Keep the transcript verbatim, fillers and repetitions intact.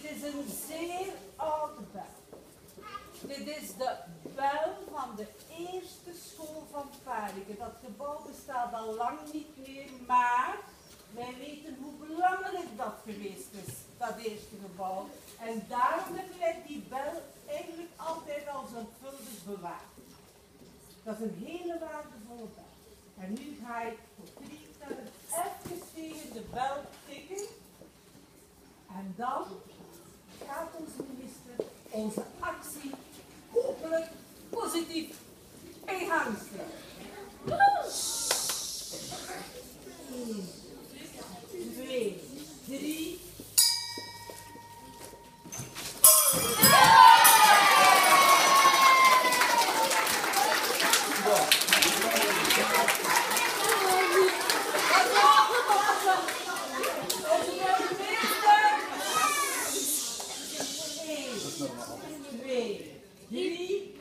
Dit is een zeer oude bel. Dit is de bel van de eerste school van Pariken. Dat gebouw bestaat al lang niet meer, maar wij weten hoe belangrijk dat geweest is, dat eerste gebouw. En daarom hebben wij die bel eigenlijk altijd al zorgvuldig bewaard. Dat is een hele waardevolle bel. En nu ga ik voor Kriegstellen even tegen de bel tikken. En dan gaat onze minister onze actie hopelijk positief in gang stellen. één, twee, drie. Twee, drie.